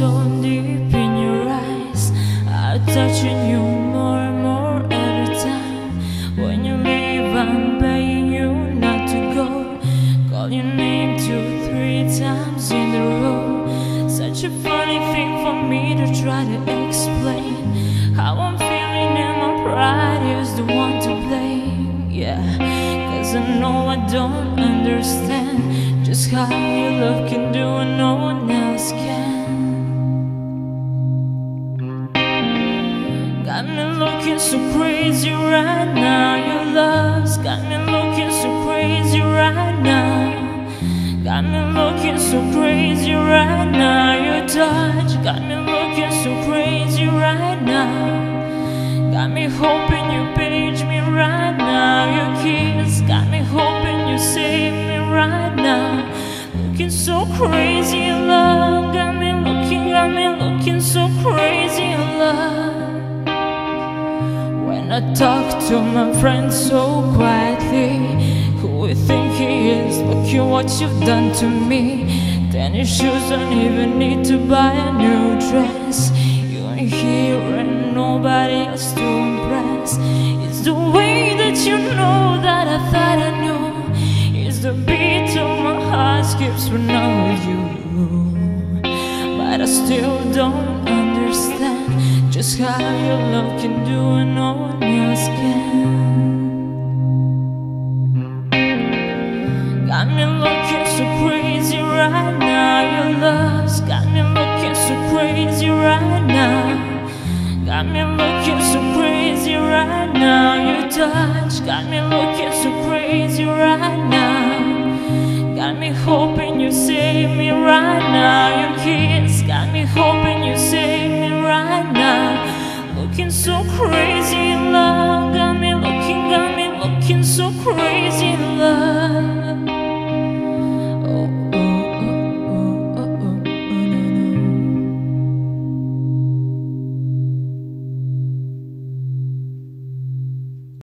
so deep in your eyes. I'm touching you more and more every time. When you leave, I'm begging you not to go. Call your name 2-3 times in a row. Such a funny thing for me to try to explain how I'm feeling, and my pride is the one to blame. Yeah, 'cause I know I don't understand just how your love can do what no one else can. Got me looking so crazy right now. Your love's got me looking so crazy right now. Got me looking so crazy right now. Your touch got me looking so crazy right now. Got me hoping you page me right now. Your kiss got me hoping you save me right now. Looking so crazy in love. Got me looking so crazy in love. When I talk to my friends so quietly, who we think he is, look at what you've done to me. Tennis shoes, don't even need to buy a new dress. You ain't here and nobody else to impress. It's the way that you know that I thought I knew. It's the beat of my heart skips when I'm with you. But I still don't understand just how your love can do what no one else can. Got me looking so crazy right now. Your love's got me looking so crazy right now. Got me looking so crazy right now. Your touch got me looking so crazy right now. Got me hoping you save me right now.